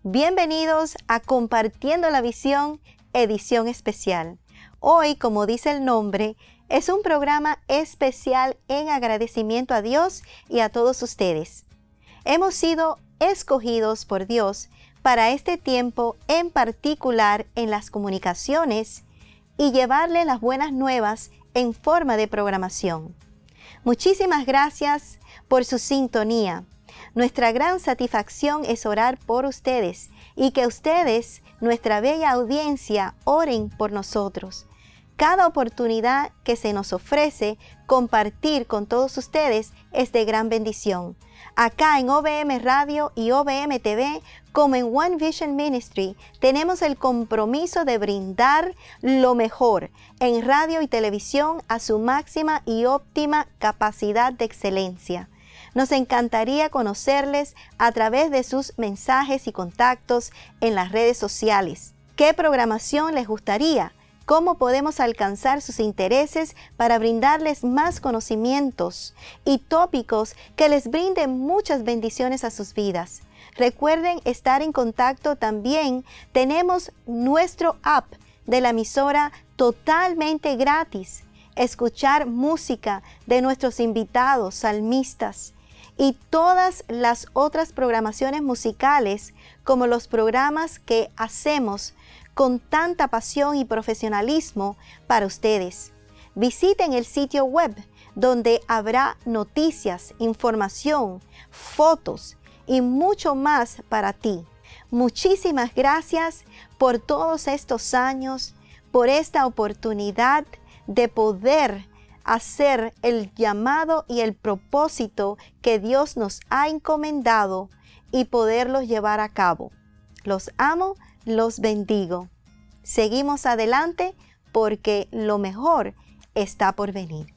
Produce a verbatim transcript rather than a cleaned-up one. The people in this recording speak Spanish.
Bienvenidos a Compartiendo la Visión, edición especial. Hoy, como dice el nombre, es un programa especial en agradecimiento a Dios y a todos ustedes. Hemos sido escogidos por Dios para este tiempo, en particular en las comunicaciones, y llevarle las buenas nuevas en forma de programación. Muchísimas gracias por su sintonía. Nuestra gran satisfacción es orar por ustedes y que ustedes, nuestra bella audiencia, oren por nosotros. Cada oportunidad que se nos ofrece compartir con todos ustedes es de gran bendición. Acá en O V M Radio y O V M T V, como en One Vision Ministry, tenemos el compromiso de brindar lo mejor en radio y televisión a su máxima y óptima capacidad de excelencia. Nos encantaría conocerles a través de sus mensajes y contactos en las redes sociales. ¿Qué programación les gustaría? ¿Cómo podemos alcanzar sus intereses para brindarles más conocimientos y tópicos que les brinden muchas bendiciones a sus vidas? Recuerden estar en contacto también. Tenemos nuestro app de la emisora totalmente gratis. Escuchar música de nuestros invitados, salmistas, y todas las otras programaciones musicales, como los programas que hacemos con tanta pasión y profesionalismo para ustedes. Visiten el sitio web, donde habrá noticias, información, fotos y mucho más para ti. Muchísimas gracias por todos estos años, por esta oportunidad de poder hacer el llamado y el propósito que Dios nos ha encomendado y poderlos llevar a cabo. Los amo, los bendigo. Seguimos adelante porque lo mejor está por venir.